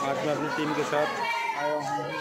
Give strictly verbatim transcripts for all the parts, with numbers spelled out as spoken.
आज मैं अपनी टीम के साथ आया हूँ।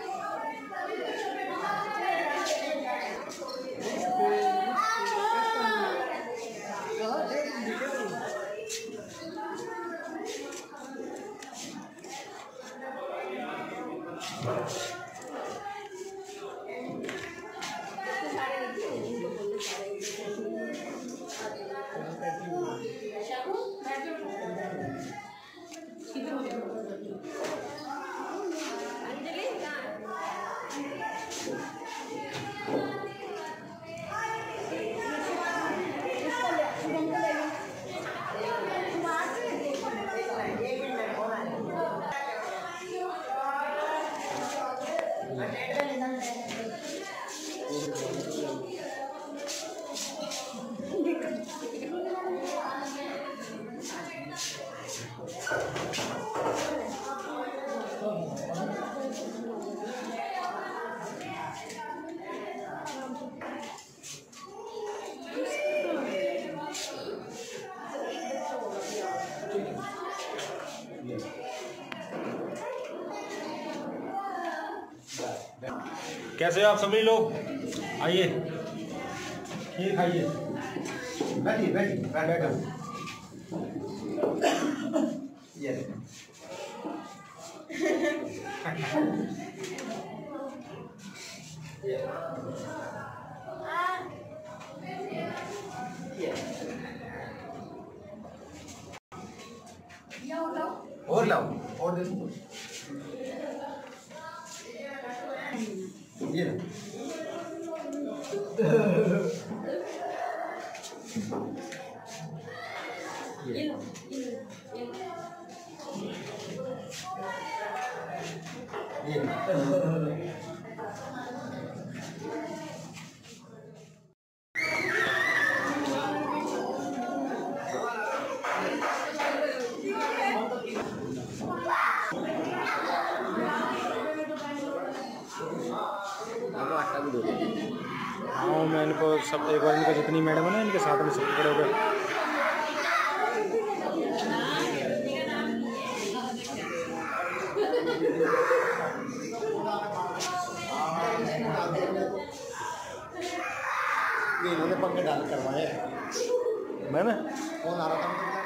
कैसे आप सभी लोग, आइए खीर खाइए। बैठिए बैठिए बैठो। ये और लाओ और दे दो। ये ये ये हाँ, मैं इनको सब एक बार इनका जितनी मैडम है ना इनके साथ में सब खड़े हो गए। इन्होंने पंखे डाल करवाए। मैंने कौन आ रहा था?